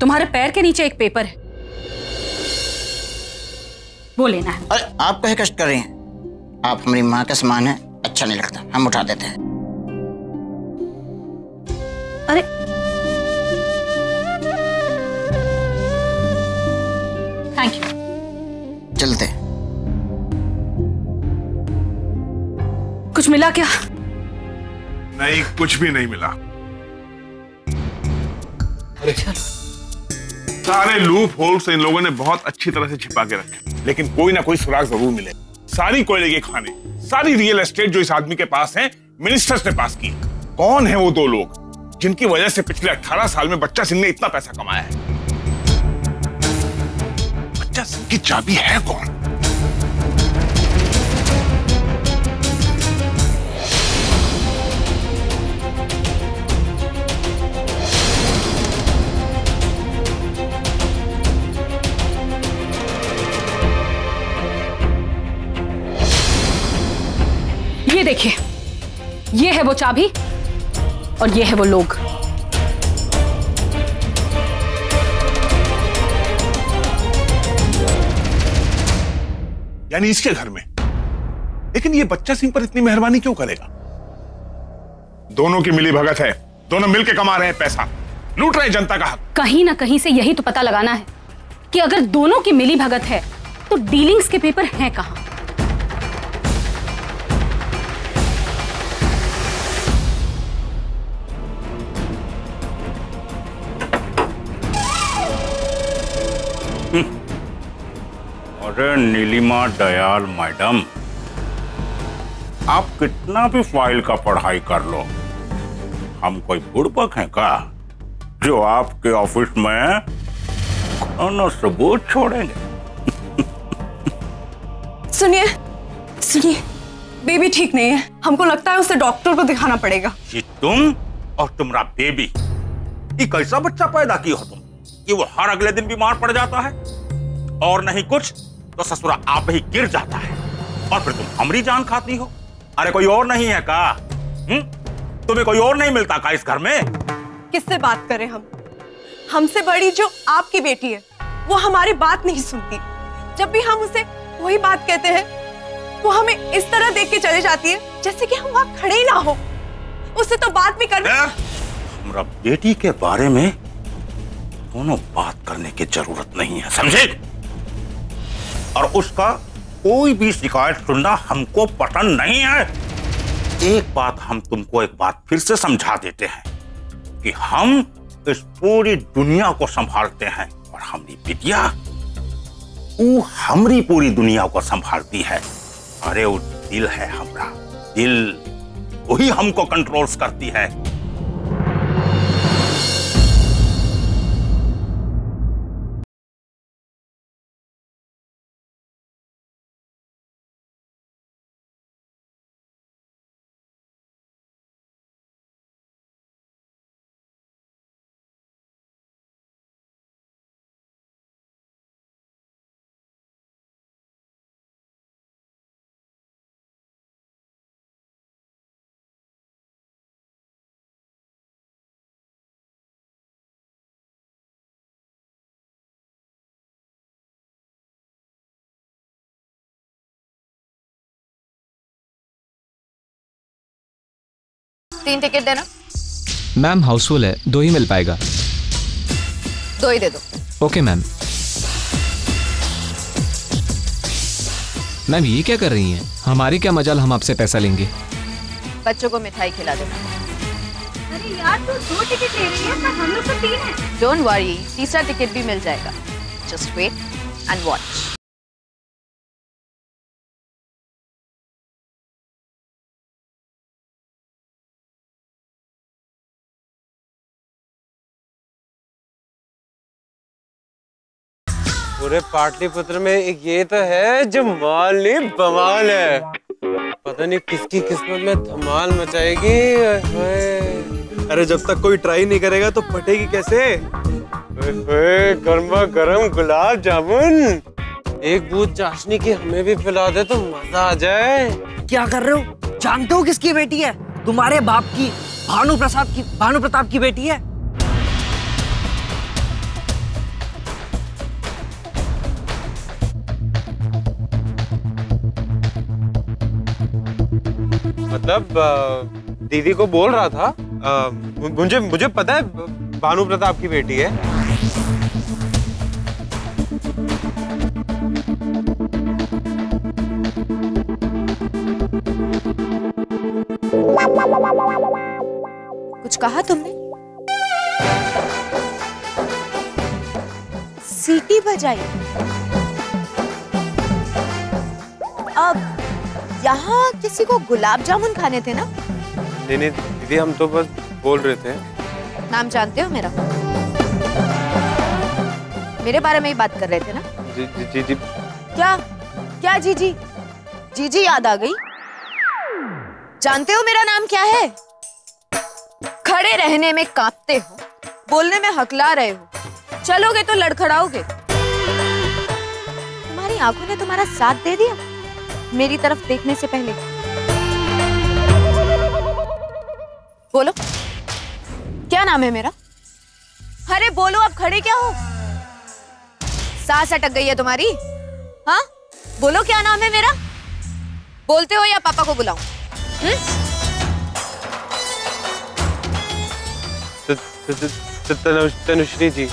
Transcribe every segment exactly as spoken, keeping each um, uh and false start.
तुम्हारे पैर के नीचे एक पेपर है, वो लेना है। अरे आप कहे कष्ट कर रही हैं? आप हमारी माँ का सामान है, अच्छा नहीं लगता, हम उठा देते हैं। अरे थैंक यू। चलते। कुछ मिला क्या? नहीं, कुछ भी नहीं मिला। अरे चलो। सारे लूप होल्स इन लोगों ने बहुत अच्छी तरह से छिपा के रखे, लेकिन कोई ना कोई सुराग जरूर मिले। सारी कोयले के खाने, सारी रियल एस्टेट जो इस आदमी के पास है, मिनिस्टर्स ने पास की। कौन है वो दो लोग जिनकी वजह से पिछले अठारह साल में बच्चा सिंह ने इतना पैसा कमाया है? बच्चा सिंह की चाबी है कौन? ये देखिए, ये है वो चाबी और ये है वो लोग। यानी इसके घर में। लेकिन ये बच्चा सिंह पर इतनी मेहरबानी क्यों करेगा? दोनों की मिली भगत है, दोनों मिलकर कमा रहे हैं पैसा, लूट रहे हैं जनता का हक। कहीं ना कहीं से यही तो पता लगाना है कि अगर दोनों की मिली भगत है तो डीलिंग्स के पेपर हैं कहां? अरे नीलिमा दयाल मैडम, आप कितना भी फाइल का पढ़ाई कर लो, हम कोई बुड़बक हैं का जो आपके ऑफिस में कोनो सबूत छोड़ेंगे? सुनिए सुनिए, बेबी ठीक नहीं है, हमको लगता है उसे डॉक्टर को दिखाना पड़ेगा। ये तुम और तुम्हारा बेबी, ये कैसा बच्चा पैदा की हो तुम कि वो हर अगले दिन बीमार पड़ जाता है, और नहीं कुछ तो ससुरा आप ही गिर जाता है, और फिर तुम हमारी जान खाती हो। अरे कोई और नहीं है का? हुँ? तुम्हें कोई और नहीं मिलता का इस घर में? किससे बात करें हम? हमसे बड़ी जो आपकी बेटी है वो हमारी बात नहीं सुनती। जब भी हम उसे वही बात कहते हैं वो हमें इस तरह देख के चले जाती है जैसे कि हम वहां खड़े ही ना हो। उससे तो बात भी करना। हमारा बेटी के बारे में दोनों बात करने की जरूरत नहीं है, समझे? और उसका कोई भी शिकायत सुनना हमको पसंद नहीं है। एक बात हम तुमको एक बात फिर से समझा देते हैं कि हम इस पूरी दुनिया को संभालते हैं, और हमारी बिटिया वो हमारी पूरी दुनिया को संभालती है। अरे वो दिल है हमारा, दिल, वही हमको कंट्रोल्स करती है। तीन टिकट देना। मैम हाउसफुल है, दो ही मिल पाएगा। दो ही दे दो। Okay ma'am. मैम ये क्या कर रही हैं? हमारी क्या मजाल, हम आपसे पैसा लेंगे। बच्चों को मिठाई खिला देना। अरे यार तू दो टिकट ले रही है पर हम लोग तो तीन हैं। डोंट वरी, तीसरा टिकट भी मिल जाएगा। Just wait and watch. पूरे पाटलिपुत्र में एक ये तो है जो माल नहीं बवाल है। पता नहीं किसकी किस्मत में धमाल मचाएगी। अरे जब तक कोई ट्राई नहीं करेगा तो फटेगी कैसे? गर्मा गर्म गुलाब जामुन, एक बूंद चाशनी की हमें भी पिला दे तो मजा आ जाए। क्या कर रहे हो? जानते हो किसकी बेटी है? तुम्हारे बाप की, भानु प्रसाद की, भानु प्रताप की बेटी है। मतलब आ, दीदी को बोल रहा था, आ, मुझे मुझे पता है भानु प्रताप की बेटी है। कुछ कहा तुमने? सीटी बजाई। अब यहाँ किसी को गुलाब जामुन खाने थे ना? नहीं नहीं दीदी, हम तो बस बोल रहे थे। नाम जानते हो मेरा? मेरे बारे में ही बात कर रहे थे ना? जी जी जी, जी। क्या क्या जी जी जी जी याद आ गई? जानते हो मेरा नाम क्या है? खड़े रहने में कांपते हो, बोलने में हकला रहे हो, चलोगे तो लड़खड़ाओगे। तुम्हारी आंखों ने तुम्हारा साथ दे दिया मेरी तरफ देखने से पहले। बोलो क्या नाम है मेरा? अरे बोलो, अब खड़े क्या हो? सांस अटक गई है तुम्हारी? हाँ बोलो क्या नाम है मेरा? बोलते हो या पापा को बुलाऊं? तनुश्री जी।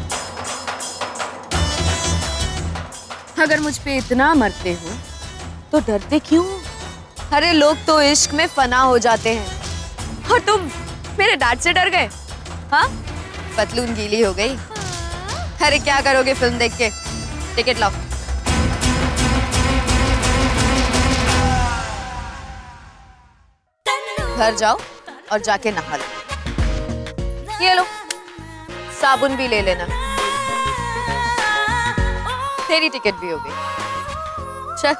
अगर मुझ पे इतना मरते हो तो डरते क्यों? अरे लोग तो इश्क में फना हो जाते हैं और तुम मेरे डांट से डर गए? हाँ पतलून गीली हो गई। अरे क्या करोगे फिल्म देख के? टिकट लाओ। घर जाओ और जाके नहा लो। ये लो साबुन भी ले लेना। तेरी टिकट भी हो गई। चल।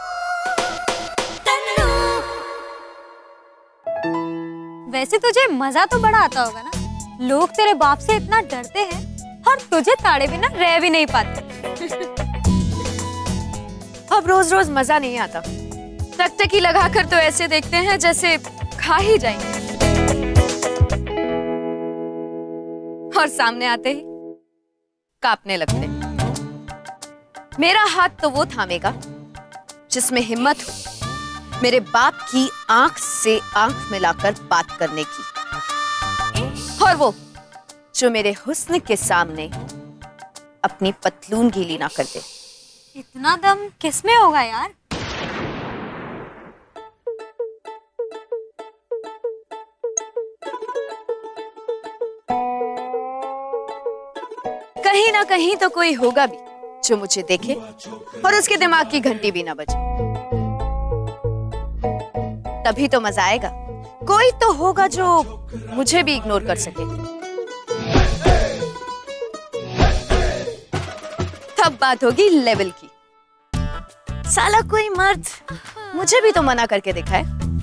वैसे तुझे मजा तो बड़ा आता होगा ना? लोग तेरे बाप से इतना डरते हैं और तुझे ताड़े बिना रह भी नहीं पाते। अब रोज रोज मजा नहीं आता। टकटकी लगाकर तो ऐसे देखते हैं जैसे खा ही जाएंगे, और सामने आते ही कांपने लगते हैं। मेरा हाथ तो वो थामेगा जिसमें हिम्मत हो मेरे बाप की आंख से आंख मिलाकर बात करने की, और वो जो मेरे हुस्न के सामने अपनी पतलून गीली ना कर दे। इतना दम किसमें होगा यार? कहीं ना कहीं तो कोई होगा भी जो मुझे देखे और उसके दिमाग की घंटी भी ना बजे। तभी तो मजा आएगा। कोई तो होगा जो मुझे भी इग्नोर कर सके। तब बात होगी लेवल की। साला कोई मर्द मुझे भी तो मना करके दिखाए।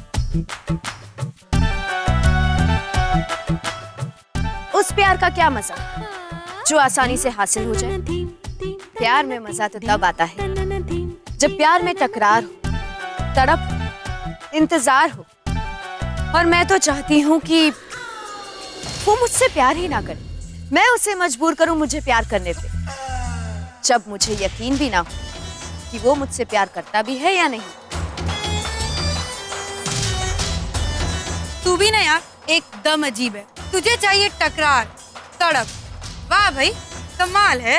उस प्यार का क्या मजा जो आसानी से हासिल हो जाए। प्यार में मजा तो तब आता है जब प्यार में टकरार हो, तड़प हो, इंतजार हो। और मैं तो चाहती हूँ कि वो मुझसे प्यार ही ना करे, मैं उसे मजबूर करूं मुझे प्यार करने पे, जब मुझे यकीन भी ना हो कि वो मुझसे प्यार करता भी है या नहीं। तू भी ना यार एकदम अजीब है। तुझे चाहिए टकरार, तड़प। वाह भाई कमाल है।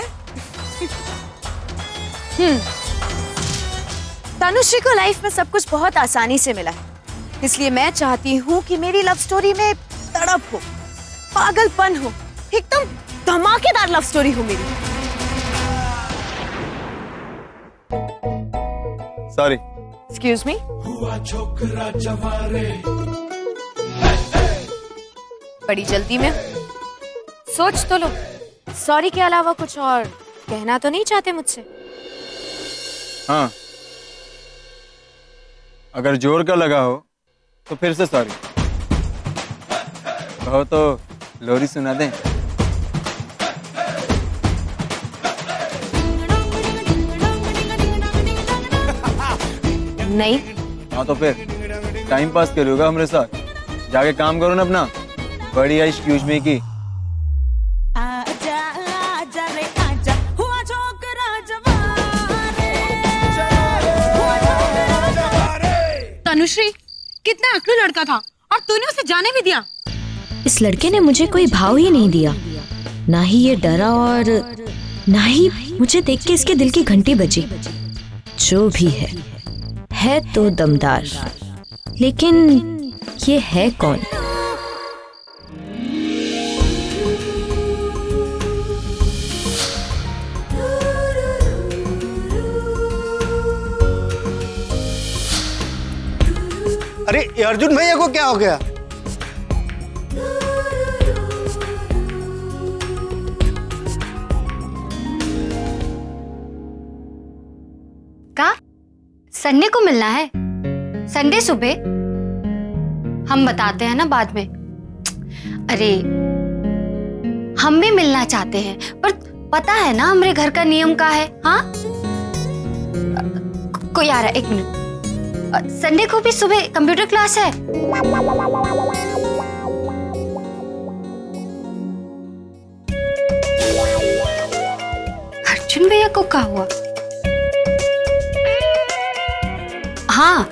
हम्म तनुश्री को लाइफ में सब कुछ बहुत आसानी से मिला है, इसलिए मैं चाहती हूँ कि मेरी लव स्टोरी में तड़प हो, पागलपन हो, एकदम धमाकेदार लव स्टोरी हो मेरी। सॉरी। Excuse me. बड़ी जल्दी में सोच तो लो। सॉरी के अलावा कुछ और कहना तो नहीं चाहते मुझसे? हाँ, अगर जोर का लगा हो तो फिर से सॉरी कहो तो लोरी सुना दें। नहीं। हाँ तो फिर टाइम पास करोगा हमारे साथ? जाके काम करो ना अपना। बड़ी है एक्सक्यूज मी की। तनुश्री कितना अकलू लड़का था और तूने उसे जाने भी दिया। इस लड़के ने मुझे कोई भाव ही नहीं दिया, ना ही ये डरा और ना ही मुझे देख के इसके दिल की घंटी बजी। जो भी है है तो दमदार, लेकिन ये है कौन? अरे अर्जुन भैया को क्या हो गया? का संडे को मिलना है? संडे सुबह? हम बताते हैं ना बाद में। अरे हम भी मिलना चाहते हैं, पर पता है ना हमारे घर का नियम क्या है। हाँ, कोई आ रहा है, एक मिनट। संडे को भी सुबह कंप्यूटर क्लास है। अर्जुन भैया को क्या हुआ? हाँ,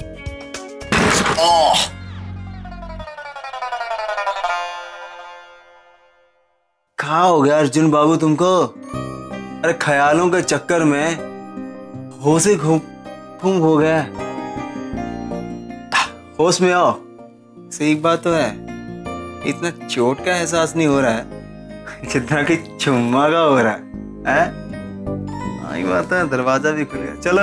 कहाँ हो गया अर्जुन बाबू तुमको? अरे ख्यालों के चक्कर में होश ही घूम घूम हो गया। होश में आओ। सही बात तो है, इतना चोट का एहसास नहीं हो रहा है जितना कि चुम्मा का हो रहा है, है? आई बात है, दरवाजा भी खुल गया। चलो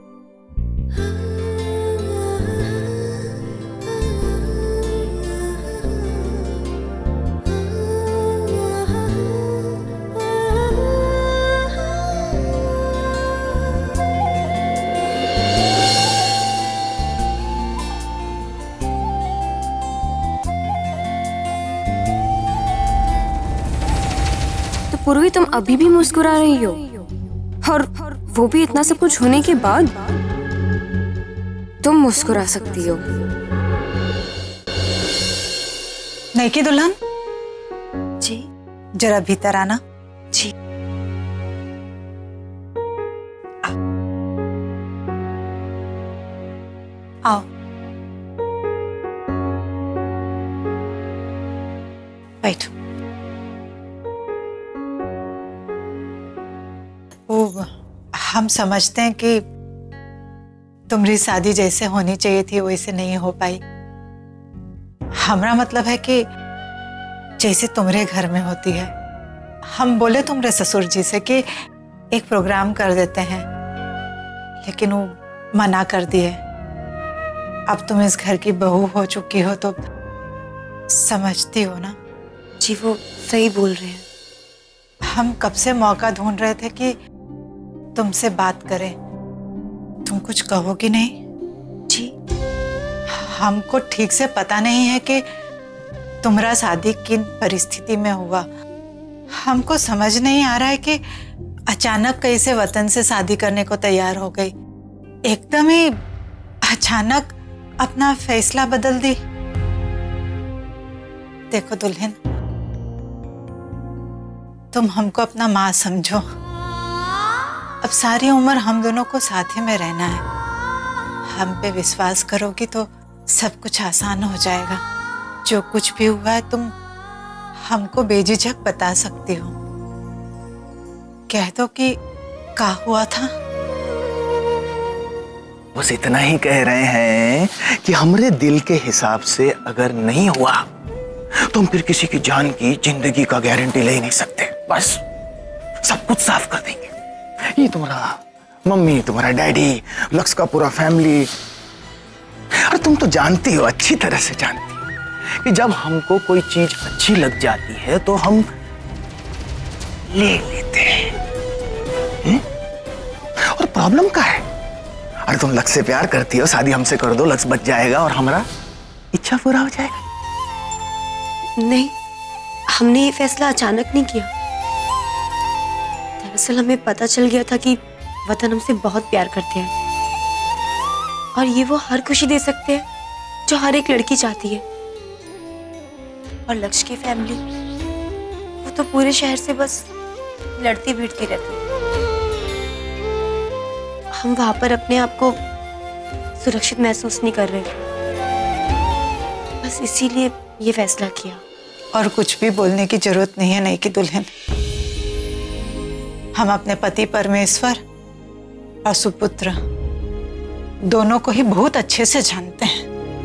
पूर्वी, तुम अभी भी मुस्कुरा रही हो, और वो भी इतना सब कुछ होने के बाद? तुम मुस्कुरा सकती हो। नहीं की दुल्हन जी, जरा भीतर आना। जी। आओ, बैठो। वो हम समझते हैं कि तुम्हारी शादी जैसे होनी चाहिए थी वैसे नहीं हो पाई। हमारा मतलब है कि जैसे तुम्हारे घर में होती है। हम बोले तुम्हारे ससुर जी से कि एक प्रोग्राम कर देते हैं, लेकिन वो मना कर दिए। अब तुम इस घर की बहू हो चुकी हो तो समझती हो ना। जी, वो सही बोल रहे हैं। हम कब से मौका ढूंढ रहे थे कि तुमसे बात करें। तुम कुछ कहोगी नहीं? जी। हमको ठीक से पता नहीं है कि तुम्हारा शादी किन परिस्थिति में हुआ। हमको समझ नहीं आ रहा है कि अचानक कैसे वतन से शादी करने को तैयार हो गई। एकदम ही अचानक अपना फैसला बदल दी। देखो दुल्हन, तुम हमको अपना माँ समझो। अब सारी उम्र हम दोनों को साथ ही में रहना है। हम पे विश्वास करोगी तो सब कुछ आसान हो जाएगा। जो कुछ भी हुआ है तुम हमको बेझिझक बता सकती हो। कह दो कि क्या हुआ था। बस इतना ही कह रहे हैं कि हमरे दिल के हिसाब से अगर नहीं हुआ तो हम फिर किसी की जान की जिंदगी का गारंटी ले ही नहीं सकते। बस सब कुछ साफ कर देंगे। ये तुम्हारा मम्मी, तुम्हारा डैडी, लक्ष्य का पूरा फैमिली। और तुम तो जानती हो, अच्छी तरह से जानती हो कि जब हमको कोई चीज अच्छी लग जाती है तो हम ले लेते हैं। हुँ? और प्रॉब्लम क्या है? अरे तुम लक्ष्य से प्यार करती हो, शादी हमसे कर दो, लक्ष्य बच जाएगा और हमारा इच्छा पूरा हो जाएगा। नहीं, हमने ये फैसला अचानक नहीं किया। दरअसल हमें पता चल गया था कि वतन हमसे बहुत प्यार करते हैं और ये वो हर खुशी दे सकते हैं जो हर एक लड़की चाहती है। और लक्ष्य की फैमिली, वो तो पूरे शहर से बस लड़ती भिड़ती रहती है। हम वहां पर अपने आप को सुरक्षित महसूस नहीं कर रहे। बस इसीलिए ये फैसला किया। और कुछ भी बोलने की जरूरत नहीं है नई की दुल्हन। हम अपने पति परमेश्वर और सुपुत्र दोनों को ही बहुत अच्छे से जानते हैं।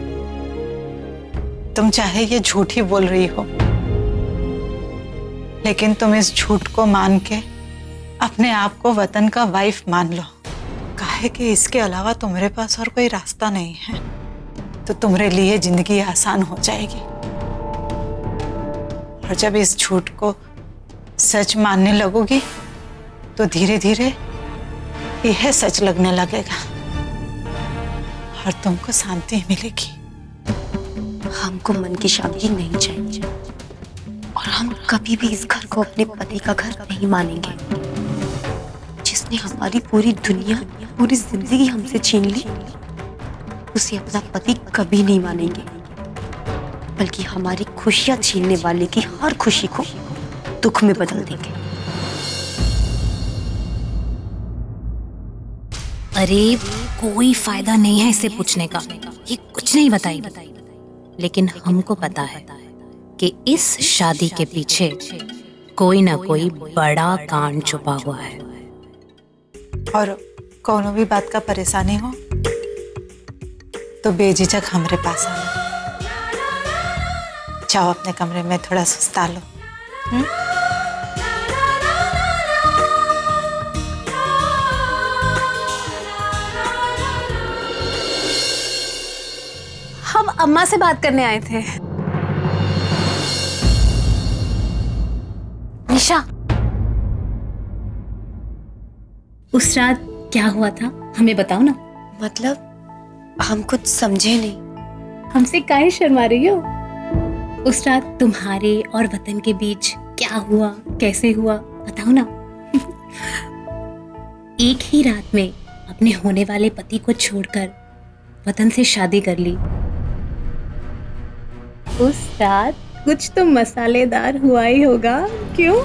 तुम चाहे ये झूठ ही बोल रही हो, लेकिन तुम इस झूठ को मान के अपने आप को वतन का वाइफ मान लो। काहे कि इसके अलावा तुम्हारे पास और कोई रास्ता नहीं है, तो तुम्हारे लिए जिंदगी आसान हो जाएगी। और जब इस झूठ को सच मानने लगोगी तो धीरे धीरे यह सच लगने लगेगा और तुमको शांति मिलेगी। हमको मन की शादी नहीं चाहिए और हम कभी भी इस घर को अपने पति का घर नहीं मानेंगे। जिसने हमारी पूरी दुनिया, पूरी जिंदगी हमसे छीन ली, उसे अपना पति कभी नहीं मानेंगे, बल्कि हमारी खुशियां छीनने वाले की हर खुशी को दुख में बदल देंगे। अरे कोई फायदा नहीं है इसे पूछने का, ये कुछ नहीं बताएगी। लेकिन हमको पता है कि इस शादी के पीछे कोई ना कोई बड़ा कांड छुपा हुआ है। और कोनो भी बात का परेशानी हो तो बेझिझक हमारे पास आना। जाओ अपने कमरे में थोड़ा सुस्ता लो। हुँ? हम अम्मा से बात करने आए थे। निशा, उस रात क्या हुआ था हमें बताओ ना। मतलब हम कुछ समझे नहीं। हमसे काहे शर्मा रही हो? उस रात तुम्हारे और वतन के बीच क्या हुआ, कैसे हुआ, बताओ ना। एक ही रात में अपने होने वाले पति को छोड़कर वतन से शादी कर ली। उस रात कुछ तो मसालेदार हुआ ही होगा, क्यों?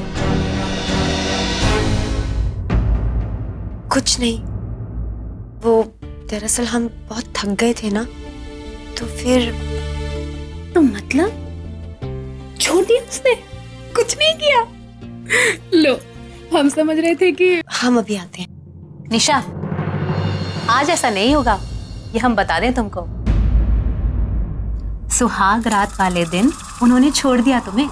कुछ नहीं, वो दरअसल हम बहुत थक गए थे ना, तो फिर। तो मतलब छोड़ दिया उसने, कुछ नहीं किया? लो, हम समझ रहे थे कि हम अभी आते हैं। निशा, आज ऐसा नहीं होगा, ये हम बता दें तुमको। सुहाग रात वाले दिन उन्होंने छोड़ दिया तुम्हें,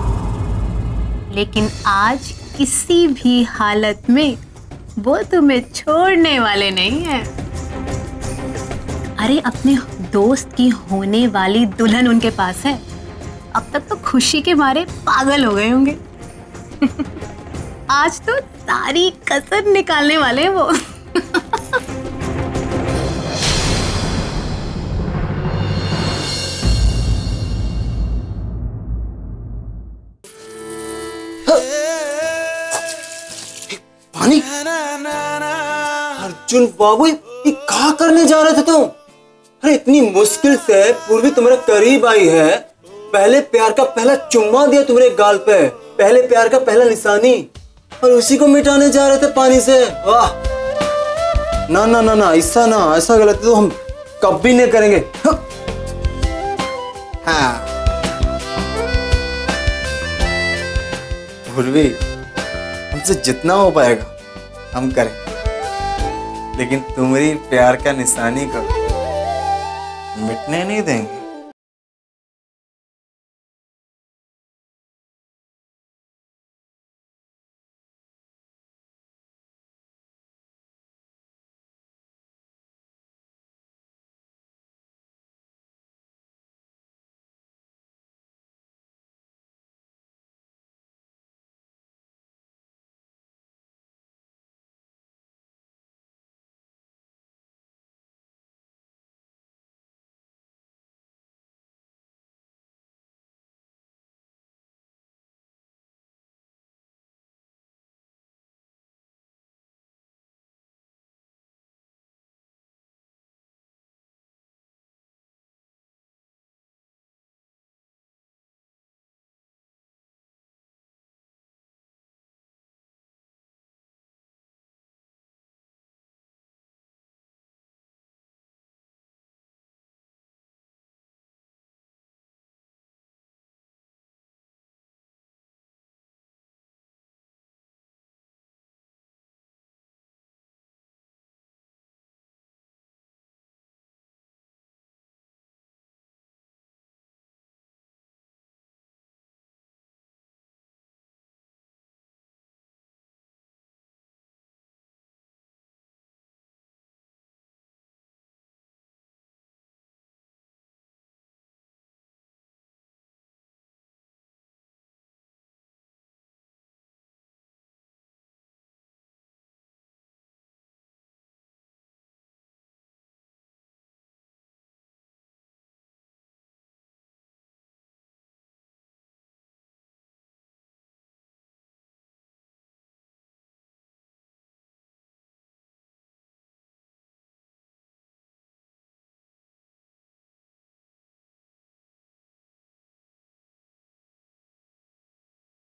लेकिन आज किसी भी हालत में वो तुम्हें छोड़ने वाले नहीं हैं। अरे अपने दोस्त की होने वाली दुल्हन उनके पास है, अब तक तो खुशी के मारे पागल हो गए होंगे। आज तो सारी कसर निकालने वाले हैं वो। पानी? अर्जुन बाबू, ये कहाँ करने जा रहे थे तुम? अरे इतनी मुश्किल से पूर्वी तुम्हारे करीब आई है, पहले प्यार का पहला चुम्मा दिया तुम्हारे गाल पे, पहले प्यार का पहला निशानी, और उसी को मिटाने जा रहे थे पानी से। वाह! ना ना ना ना, ऐसा ना, ऐसा गलत तो हम कभी नहीं करेंगे। हाँ पूर्वी, हमसे जितना हो पाएगा हम करें, लेकिन तुम्हारी प्यार का निशानी को मिटने नहीं देंगे।